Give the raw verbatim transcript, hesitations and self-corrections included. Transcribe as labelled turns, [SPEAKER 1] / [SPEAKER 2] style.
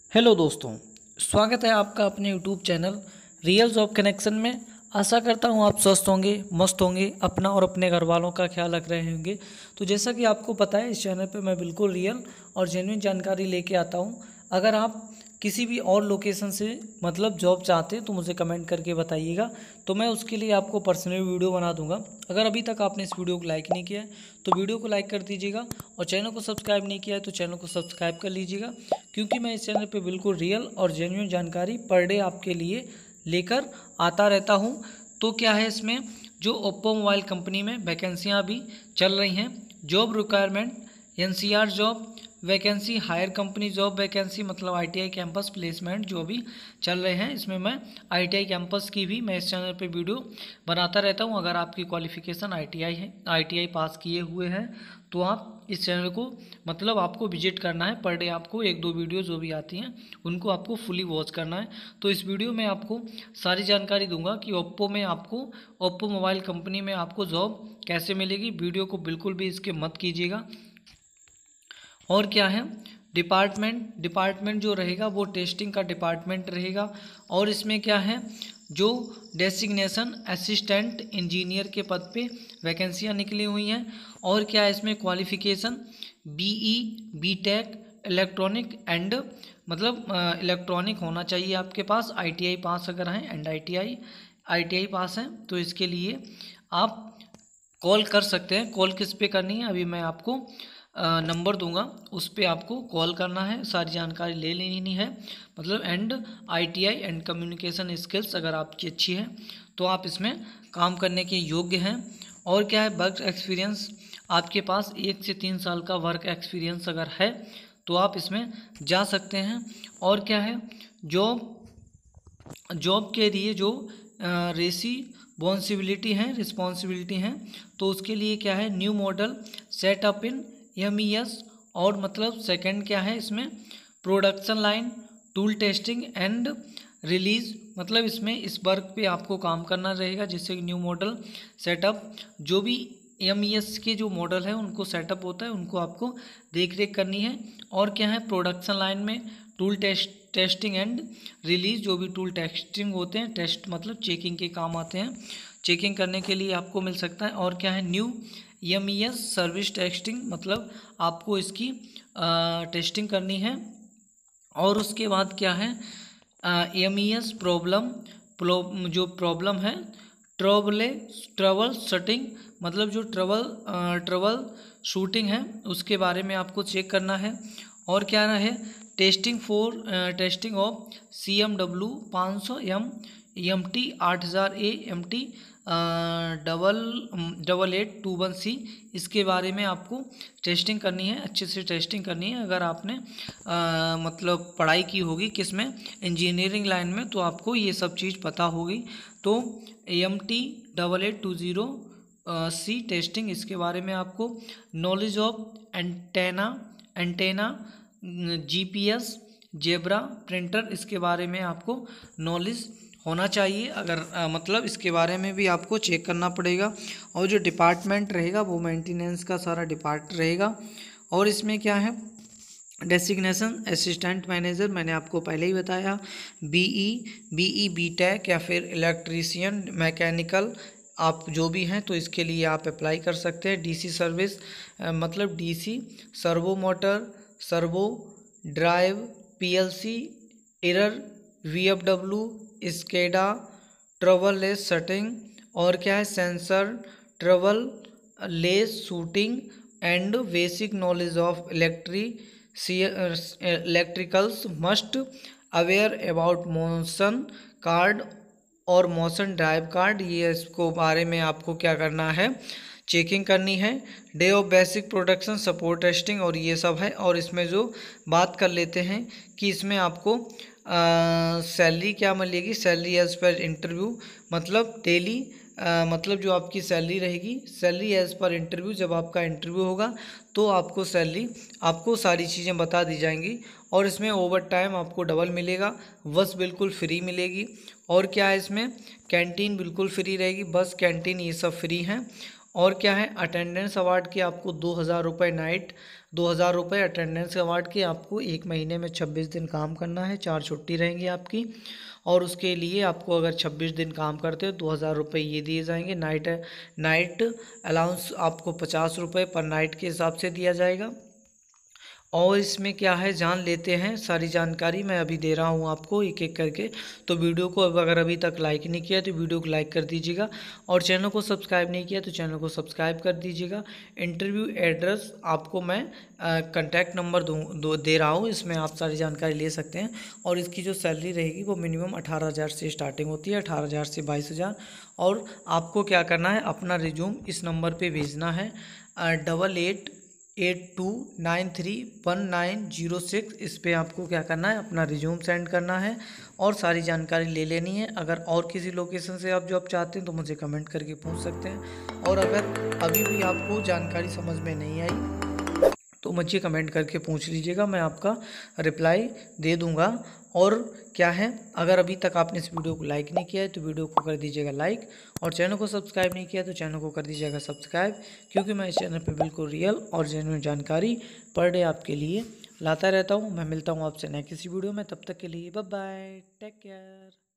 [SPEAKER 1] Hello दोस्तों, स्वागत है आपका अपने YouTube channel real job connection में। आशा करता हूँ आप स्वस्थ होंगे, मस्त होंगे, अपना और अपने घर वालों का ख्याल रख रहे होंगे। तो जैसा कि आपको पता है, इस चैनल पे मैं बिल्कुल रियल और जेन्युइन जानकारी लेके आता हूँ। अगर आप किसी भी और लोकेशन से मतलब जॉब चाहते हैं तो मुझे कमेंट करके बताइएगा, तो मैं उसके लिए आपको पर्सनली वीडियो बना दूंगा। अगर अभी तक आपने इस वीडियो को लाइक नहीं किया है तो वीडियो को लाइक कर दीजिएगा, और चैनल को सब्सक्राइब नहीं किया है तो चैनल को सब्सक्राइब कर लीजिएगा, क्योंकि मैं इस चैनल पे बिल्कुल रियल और जेन्युइन जानकारी पर डे आपके लिए लेकर आता रहता हूँ। तो क्या है, इसमें जो ओप्पो मोबाइल कंपनी में वैकेंसियाँ अभी चल रही हैं, job requirement, NCR job vacancy, hire company job vacancy, मतलब आईटीआई कैंपस प्लेसमेंट जो भी चल रहे हैं, इसमें मैं आईटीआई कैंपस की भी मैं इस चैनल पे वीडियो बनाता रहता हूं। अगर आपकी क्वालिफिकेशन आईटीआई है, आईटीआई पास किए हुए हैं, तो आप इस चैनल को मतलब आपको विजिट करना है। पर डे आपको एक दो वीडियो जो भी आती हैं उनको आपको फुली वॉच करना है। तो इस वीडियो में आपको सारी जानकारी दूंगा कि ओप्पो में आपको ओप्पो मोबाइल कंपनी में आपको जॉब कैसे मिलेगी। वीडियो को बिल्कुल भी इसके मत कीजिएगा। और क्या है, डिपार्टमेंट डिपार्टमेंट जो रहेगा वो टेस्टिंग का डिपार्टमेंट रहेगा। और इसमें क्या है, जो डेसिग्नेशन असिस्टेंट इंजीनियर के पद पे वैकेंसियाँ निकली हुई हैं। और क्या है, इसमें qualification BE, BTech, electronic and मतलब इलेक्ट्रॉनिक होना चाहिए आपके पास, आईटीआई पास अगर हैं, एंड आईटीआई आईटीआई पास हैं तो इसके लिए आप कॉल कर सकते हैं। कॉल किस पे करनी है, अभी मैं आपको नंबर दूंगा, उस पर आपको कॉल करना है, सारी जानकारी ले लेनी है। मतलब and ITI and communication skills अगर आपकी अच्छी है तो आप इसमें काम करने के योग्य हैं। और क्या है, वर्क एक्सपीरियंस आपके पास एक से तीन साल का वर्क एक्सपीरियंस अगर है तो आप इसमें जा सकते हैं। और क्या है, जॉब जॉब के लिए जो रेसिपॉन्सिबिलिटी हैं रिस्पॉन्सिबिलिटी हैं तो उसके लिए क्या है, new model setup in M E S. और मतलब सेकंड क्या है, इसमें production line, tool testing and release, मतलब इसमें इस वर्क पे आपको काम करना रहेगा। जैसे न्यू मॉडल सेटअप, जो भी एम ई एस के जो मॉडल है उनको सेटअप होता है, उनको आपको देख रेख करनी है। और क्या है, प्रोडक्शन लाइन में tool test testing and release, जो भी टूल टेस्टिंग होते हैं, टेस्ट मतलब चेकिंग के काम आते हैं, चेकिंग करने के लिए आपको मिल सकता है। और क्या है, new M E S service testing, मतलब आपको इसकी आ, टेस्टिंग करनी है। और उसके बाद क्या है, एम ई एस प्रॉब्लम जो प्रॉब्लम है, ट्रबले ट्रबल शूटिंग, मतलब जो ट्रबल ट्रबल शूटिंग है उसके बारे में आपको चेक करना है। और क्या है, testing for testing of C M W पाँच सौ एम, एम टी आठ हज़ार A, M T double double eight two one C, इसके बारे में आपको टेस्टिंग करनी है, अच्छे से टेस्टिंग करनी है। अगर आपने आ, मतलब पढ़ाई की होगी किस में, इंजीनियरिंग लाइन में, तो आपको ये सब चीज़ पता होगी। तो M T double eight two zero C testing, इसके बारे में आपको knowledge of antenna antenna GPS, Zebra printer, इसके बारे में आपको नॉलेज होना चाहिए। अगर आ, मतलब इसके बारे में भी आपको चेक करना पड़ेगा। और जो डिपार्टमेंट रहेगा वो मेंटेनेंस का सारा डिपार्ट रहेगा। और इसमें क्या है, डेसिग्नेशन असिस्टेंट मैनेजर, मैंने आपको पहले ही बताया, बीई बीई बीटेक या फिर इलेक्ट्रीशियन मैकेनिकल, आप जो भी हैं तो इसके लिए आप अप्लाई कर सकते हैं। डीसी सर्विस मतलब DC servo motor, servo drive, PLC, error, VFW, SCADA, trouble less setting. और क्या है, sensor, trouble less shooting and basic knowledge of electric electricals, must aware about motion card और मोशन ड्राइव कार्ड, ये इसको बारे में आपको क्या करना है, चेकिंग करनी है। Day of basic production support testing, और ये सब है। और इसमें जो बात कर लेते हैं कि इसमें आपको सैलरी क्या मिलेगी, सैलरी एज पर इंटरव्यू, मतलब डेली मतलब जो आपकी सैलरी रहेगी, सैलरी एज पर इंटरव्यू, जब आपका इंटरव्यू होगा तो आपको सैलरी, आपको सारी चीज़ें बता दी जाएंगी। और इसमें ओवर टाइम आपको डबल मिलेगा, बस बिल्कुल फ्री मिलेगी। और क्या है, इसमें कैंटीन बिल्कुल फ्री रहेगी, बस कैंटीन ये सब फ्री हैं। और क्या है, अटेंडेंस अवार्ड के आपको दो हज़ार रुपये नाइट दो हज़ार रुपये अटेंडेंस अवार्ड की। आपको एक महीने में छब्बीस दिन काम करना है, चार छुट्टी रहेंगी आपकी। और उसके लिए आपको अगर छब्बीस दिन काम करते हो दो हज़ार रुपये ये दिए जाएंगे। नाइट नाइट अलाउंस आपको पचास रुपये पर नाइट के हिसाब से दिया जाएगा। और इसमें क्या है जान लेते हैं, सारी जानकारी मैं अभी दे रहा हूँ आपको एक एक करके। तो वीडियो को अगर अभी तक लाइक नहीं किया तो वीडियो को लाइक कर dीजिएगा, और चैनल को सब्सक्राइब नहीं किया तो चैनल को सब्सक्राइब कर दीजिएगा। इंटरव्यू एड्रेस आपको मैं कॉन्टैक्ट नंबर दूँ दो दे रहा हूँ, इसमें आप सारी जानकारी ले सकते हैं। और इसकी जो सैलरी रहेगी वो मिनिमम अठारह हज़ार से स्टार्टिंग होती है, अठारह हज़ार से बाईस हज़ार। और आपको क्या करना है, अपना रिज्यूम इस नंबर पर भेजना है, double eight eight two nine three one nine zero six. इस पर आपको क्या करना है, अपना रिज्यूम सेंड करना है और सारी जानकारी ले लेनी है। अगर और किसी लोकेशन से आप जॉब चाहते हैं तो मुझे कमेंट करके पूछ सकते हैं। और अगर अभी भी आपको जानकारी समझ में नहीं आई तो मुझे कमेंट करके पूछ लीजिएगा, मैं आपका रिप्लाई दे दूंगा। और क्या है, अगर अभी तक आपने इस वीडियो को लाइक नहीं किया है तो वीडियो को कर दीजिएगा लाइक, और चैनल को सब्सक्राइब नहीं किया तो चैनल को कर दीजिएगा सब्सक्राइब, क्योंकि मैं इस चैनल पे बिल्कुल रियल और जेन्युइन जानकारी पर डे आपके लिए लाता रहता हूँ। मैं मिलता हूँ आपसे नए किसी वीडियो में, तब तक के लिए बाय बाय, टेक केयर।